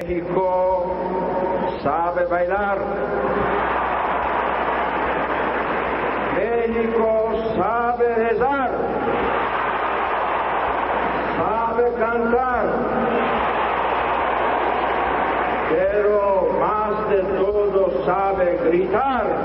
México sabe bailar. México sabe rezar. Sabe cantar. Pero más de todo sabe gritar.